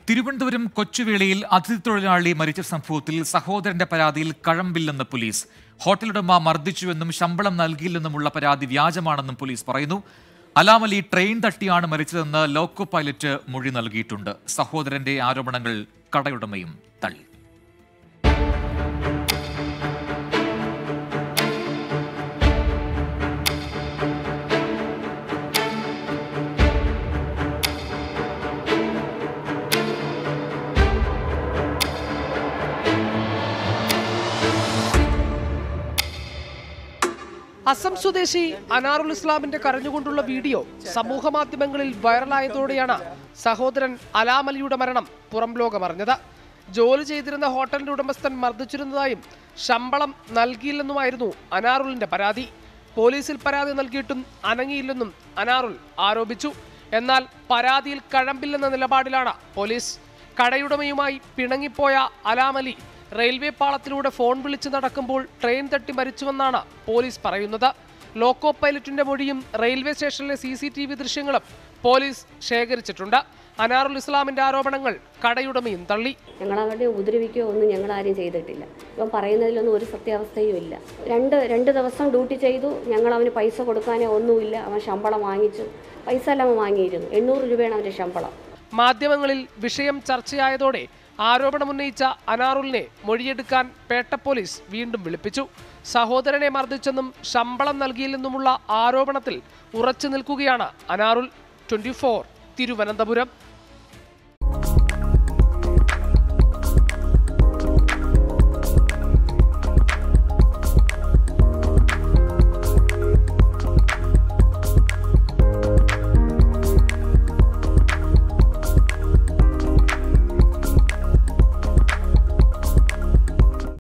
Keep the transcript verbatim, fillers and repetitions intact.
തിരുവനന്തപുരം കൊച്ചുവേളിയിൽ അതിഥി തൊഴിലാളി മരിച്ച സംഭവത്തിൽ സഹോദരന്റെ പരാതിയിൽ കഴമ്പില്ലെന്ന് പോലീസ്. ഹോട്ടലുടമ മർദ്ദിച്ചുവെന്നും ശമ്പളം നൽകിയില്ലെന്നുമുള്ള പരാതി വ്യാജമാണെന്നും പോലീസ് പറയുന്നു. അലാമലി ട്രെയിൻ തട്ടിയാണ് മരിച്ചതെന്ന് ലോക്കോ പൈലറ്റ് മൊഴി നൽകിയിട്ടുണ്ട്. സഹോദരന്റെ ആരോപണങ്ങൾ കടയുടമയും തള്ളി. അസം സ്വദേശി അനാറുൽ ഇസ്ലാമിന്റെ കരഞ്ഞുകൊണ്ടുള്ള വീഡിയോ സമൂഹ മാധ്യമങ്ങളിൽ വൈറലായതോടെയാണ് സഹോദരൻ അലാമലിയുടെ മരണം പുറം ലോകമറിഞ്ഞത്. ജോലി ചെയ്തിരുന്ന ഹോട്ടലിന്റെ ഉടമസ്ഥൻ മർദ്ദിച്ചിരുന്നതായും ശമ്പളം നൽകിയില്ലെന്നുമായിരുന്നു അനാറുലിന്റെ പരാതി. പോലീസിൽ പരാതി നൽകിയിട്ടും അനങ്ങിയില്ലെന്നും അനാറുൽ ആരോപിച്ചു. എന്നാൽ പരാതിയിൽ കഴമ്പില്ലെന്ന നിലപാടിലാണ് പോലീസ്. കടയുടമയുമായി പിണങ്ങിപ്പോയ അലാമലി റെയിൽവേ പാളത്തിലൂടെ ഫോൺ വിളിച്ച് നടക്കുമ്പോൾ ട്രെയിൻ തട്ടി മരിച്ചുവെന്നാണ് പോലീസ് പറയുന്നത്. ലോക്കോ പൈലറ്റിന്റെ മൊഴിയും റെയിൽവേ സ്റ്റേഷനിലെ സി സി ടി വി ദൃശ്യങ്ങളും പോലീസ് ശേഖരിച്ചിട്ടുണ്ട്. അനാറുൽ ഇസ്ലാമിന്റെ ആരോപണങ്ങൾ കടയുടമയും തള്ളി. ഞങ്ങളവരുടെ ഉപദ്രവിക്കുകയോ ഒന്നും ഞങ്ങൾ ആരും ചെയ്തിട്ടില്ല. ഇവൻ പറയുന്നതിലൊന്നും ഒരു സത്യാവസ്ഥയും ഇല്ല. രണ്ട് രണ്ട് ദിവസം ഡ്യൂട്ടി ചെയ്തു. ഞങ്ങൾ അവന് പൈസ കൊടുക്കാനേ ഒന്നുമില്ല. അവൻ ശമ്പളം വാങ്ങിച്ചു. പൈസ എല്ലാം അവൻ വാങ്ങിയിരുന്നു. എണ്ണൂറ് രൂപയാണ് അവന്റെ ശമ്പളം. മാധ്യമങ്ങളിൽ വിഷയം ചർച്ചയായതോടെ ആരോപണമുന്നയിച്ച അനാറുലിനെ മൊഴിയെടുക്കാൻ പേട്ട പോലീസ് വീണ്ടും വിളിപ്പിച്ചു. സഹോദരനെ മർദ്ദിച്ചെന്നും ശമ്പളം നൽകിയില്ലെന്നുമുള്ള ആരോപണത്തിൽ ഉറച്ചു നിൽക്കുകയാണ് അനാറുൽ. Twenty four Thiruvananthapuram.